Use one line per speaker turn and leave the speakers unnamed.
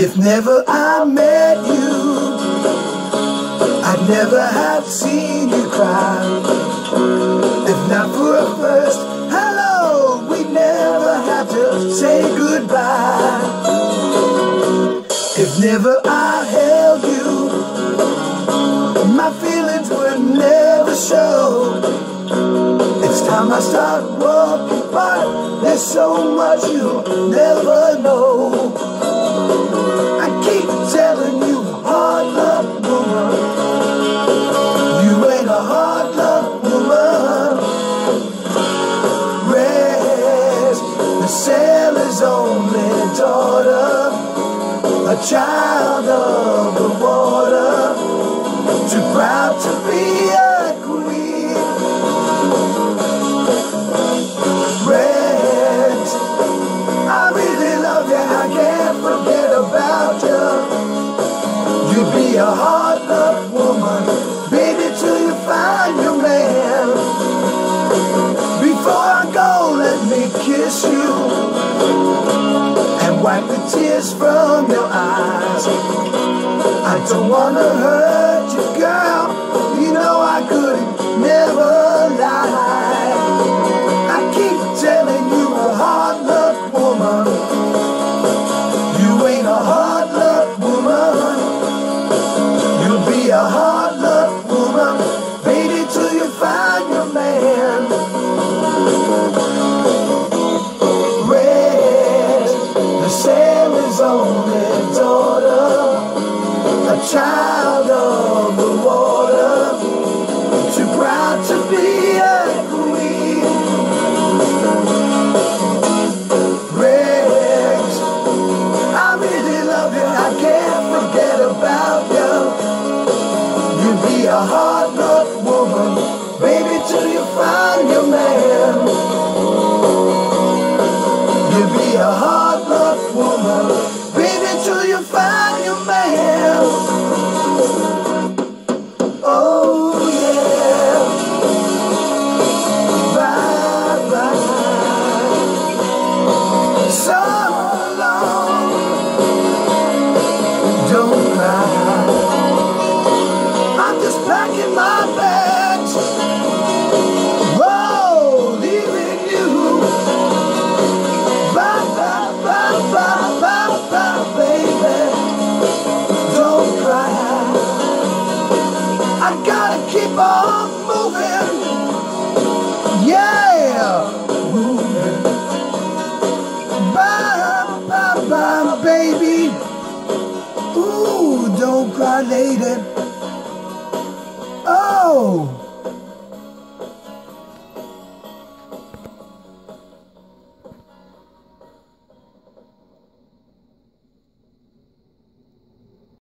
If never I met you, I'd never have seen you cry. If not for a first hello, we'd never have to say goodbye. If never I held you, my feelings would never show. It's time I start walking apart. There's so much you'll never know. I keep telling you, hard luck woman, you ain't a hard luck woman. Rest, the sailor's only daughter, a child of the water, too proud to be a queen. Rest, I really love you, I can't forget about you. You'll be a hard luck woman, baby, till you find your man. Before I go, let me kiss you and wipe the tears from your eyes. I don't wanna hurt you, girl, you know I couldn't never lie. I keep telling you, a hard luck woman, you ain't a hard luck woman. You'll be a hard luck woman, baby, till you find your man. Rest, the sailor's only daughter, a child of the water, too proud to be a queen. Rest, I really love you, I can't forget about you. You'll be a hard luck woman, baby, till you find your man. You'll be a hard luck woman, baby, till you find your man. Oh yeah, bye bye, so long, don't cry. I'm just packing my bags, whoa, leaving you. Bye bye bye bye bye bye, baby, don't cry. I gotta keep on moving, yeah, moving. Bye, bye, bye, baby. Ooh, don't cry, lady.